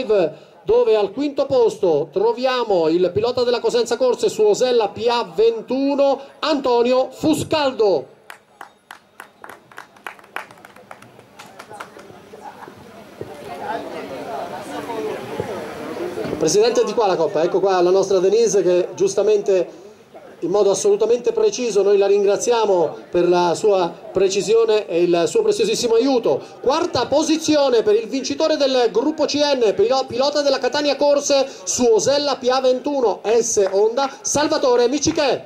live, dove al quinto posto troviamo il pilota della Cosenza Corse su Osella PA21, Antonio Fuscaldo. Presidente, di qua la coppa, ecco qua la nostra Denise che giustamente in modo assolutamente preciso noi la ringraziamo per la sua precisione e il suo preziosissimo aiuto. Quarta posizione per il vincitore del gruppo CN, pilota della Catania Corse su Osella PA21 S Honda, Salvatore Micichè.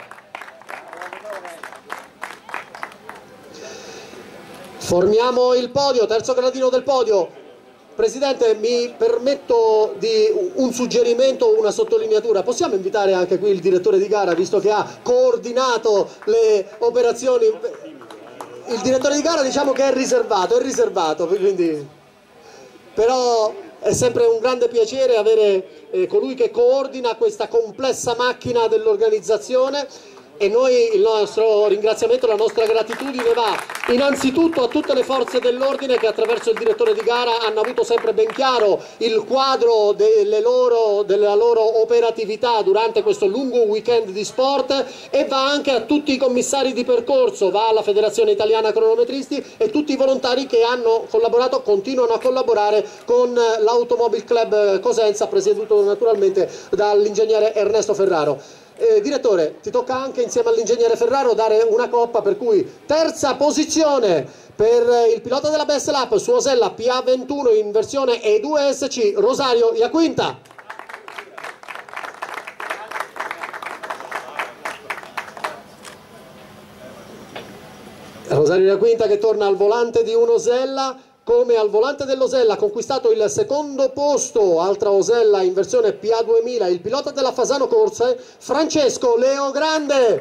Formiamo il podio, terzo gradino del podio. Presidente, mi permetto di un suggerimento, una sottolineatura. Possiamo invitare anche qui il direttore di gara, visto che ha coordinato le operazioni? Il direttore di gara diciamo che è riservato, quindi... però è sempre un grande piacere avere colui che coordina questa complessa macchina dell'organizzazione. E noi il nostro ringraziamento, la nostra gratitudine va innanzitutto a tutte le forze dell'ordine che attraverso il direttore di gara hanno avuto sempre ben chiaro il quadro della loro operatività durante questo lungo weekend di sport, e va anche a tutti i commissari di percorso, va alla Federazione Italiana Cronometristi e tutti i volontari che hanno collaborato, continuano a collaborare con l'Automobile Club Cosenza, presieduto naturalmente dall'ingegnere Ernesto Ferraro. Direttore, ti tocca anche insieme all'ingegnere Ferraro dare una coppa, per cui terza posizione per il pilota della Best Lap su Osella PA21 in versione E2SC, Rosario Iaquinta. Rosario Iaquinta che torna al volante di un Osella, come al volante dell'Osella ha conquistato il secondo posto, altra Osella in versione PA2000, il pilota della Fasano Corse, Francesco Leo Grande.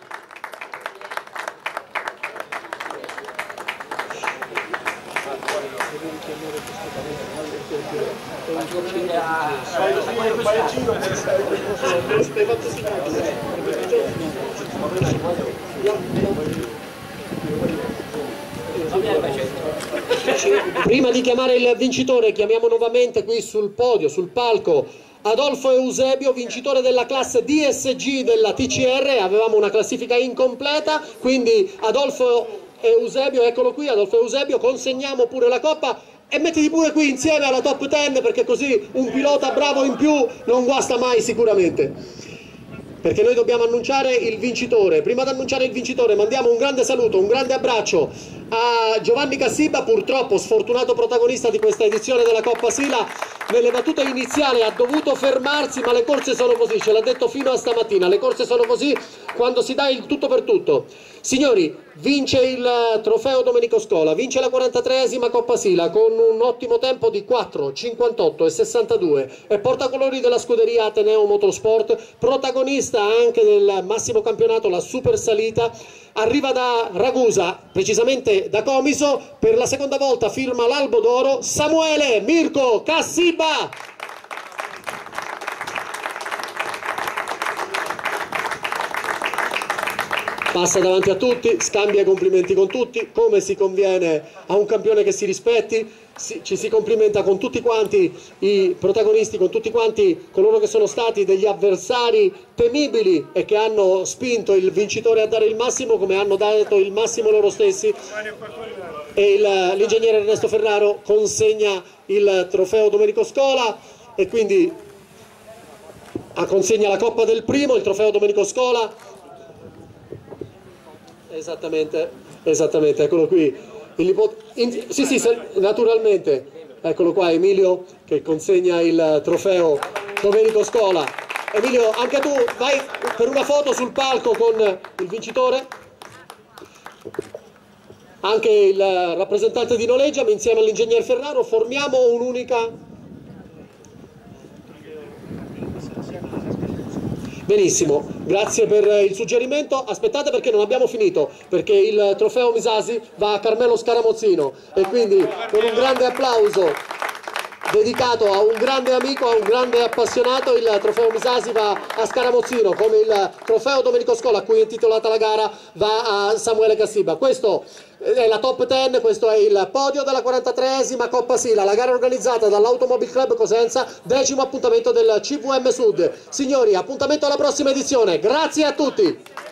Prima di chiamare il vincitore, chiamiamo nuovamente qui sul podio, sul palco, Adolfo Eusebio, vincitore della classe DSG della TCR. Avevamo una classifica incompleta, quindi Adolfo Eusebio, eccolo qui, Adolfo Eusebio, consegniamo pure la coppa e mettiti pure qui insieme alla top 10, perché così un pilota bravo in più non guasta mai sicuramente. Perché noi dobbiamo annunciare il vincitore. Prima di annunciare il vincitore mandiamo un grande saluto, un grande abbraccio a Giovanni Cassiba, purtroppo sfortunato protagonista di questa edizione della Coppa Sila. Nelle battute iniziali ha dovuto fermarsi, ma le corse sono così, ce l'ha detto fino a stamattina, le corse sono così quando si dà il tutto per tutto. Signori, vince il trofeo Domenico Scola, vince la 43esima Coppa Sila con un ottimo tempo di 4, 58 e 62 e portacolori della scuderia Ateneo Motorsport, protagonista anche del massimo campionato, la Super Salita. Arriva da Ragusa, precisamente da Comiso, per la seconda volta firma l'Albo d'Oro Samuele Mirko Cassiba. Passa davanti a tutti, scambia complimenti con tutti, come si conviene a un campione che si rispetti. Ci si complimenta con tutti quanti i protagonisti, con tutti quanti coloro che sono stati degli avversari temibili e che hanno spinto il vincitore a dare il massimo, come hanno dato il massimo loro stessi. E l'ingegnere Ernesto Ferraro consegna il trofeo Domenico Scola e quindi consegna la coppa del primo, il trofeo Domenico Scola. Esattamente, eccolo qui. Sì, naturalmente, eccolo qua Emilio che consegna il trofeo Domenico Scola. Emilio, anche tu vai per una foto sul palco con il vincitore. Anche il rappresentante di Noleggia insieme all'ingegner Ferraro formiamo un'unica... Benissimo, grazie per il suggerimento. Aspettate perché non abbiamo finito, perché il trofeo Misasi va a Carmelo Scaramozzino e quindi con un grande applauso dedicato a un grande amico, a un grande appassionato. Il trofeo Misasi va a Scaramozzino, come il trofeo Domenico Scola, a cui è intitolata la gara, va a Samuele Cassiba. Questo è la top 10, questo è il podio della 43esima Coppa Sila, la gara organizzata dall'Automobile Club Cosenza, 10° appuntamento del CVM Sud. Signori, appuntamento alla prossima edizione, grazie a tutti!